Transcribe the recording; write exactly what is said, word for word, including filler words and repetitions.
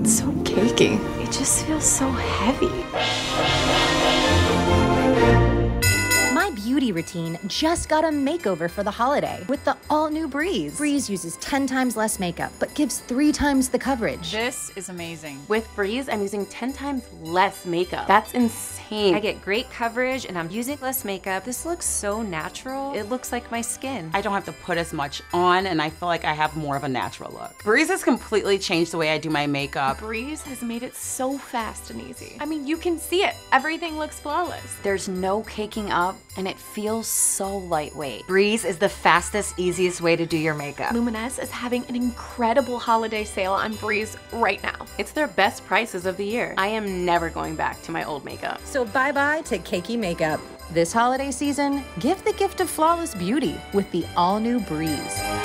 It's so cakey. It just feels so heavy. My beauty routine just got a makeover for the holiday with the all-new Breeze. Breeze uses ten times less makeup, but gives three times the coverage. This is amazing. With Breeze, I'm using ten times less makeup. That's insane. I get great coverage and I'm using less makeup. This looks so natural. It looks like my skin. I don't have to put as much on and I feel like I have more of a natural look. Breeze has completely changed the way I do my makeup. Breeze has made it so fast and easy. I mean, you can see it. Everything looks flawless. There's no caking up and it feels so lightweight. Breeze is the fastest, easiest way to do your makeup. Luminous is having an incredible holiday sale on Breeze right now. It's their best prices of the year. I am never going back to my old makeup. So bye-bye to cakey makeup. This holiday season, give the gift of flawless beauty with the all-new Breeze.